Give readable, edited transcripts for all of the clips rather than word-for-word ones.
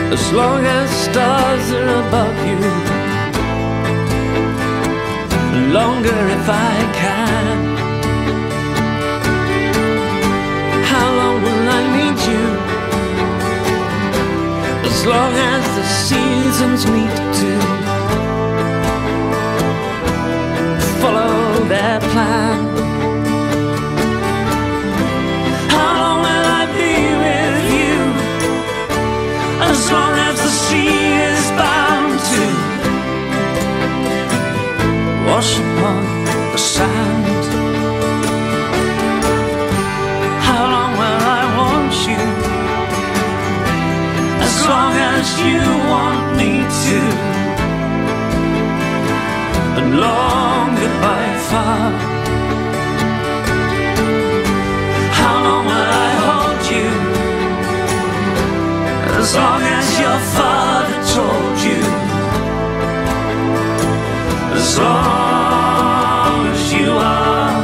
as long as stars are above you. Longer if I can. How long will I need you? As long as the seasons meet to follow their plan. How long will I be with you? As long as the sea is bound to wash upon the sand. How long will I want you? As long as you want me to, and longer by far. How long will I hold you? As long as your father told you. As long as you are.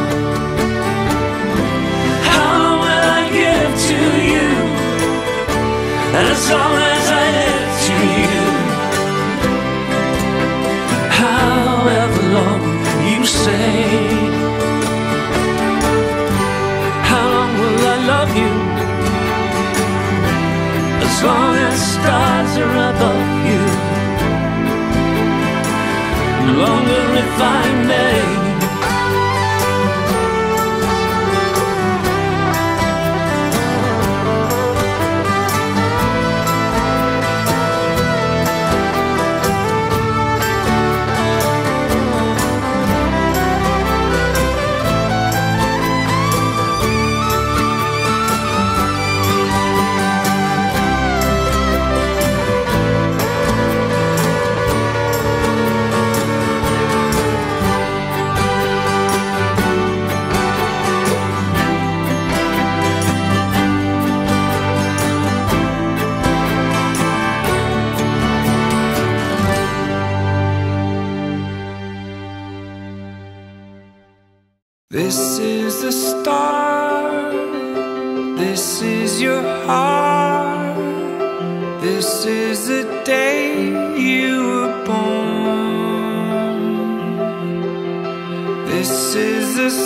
How long will I give to you? As long as I live to you. However long you say. How long will I love you? As long as stars are above you. Longer if I may. This is the start, this is your heart, this is the day you were born. This is the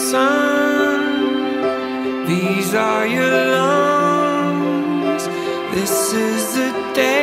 sun, these are your lungs, this is the day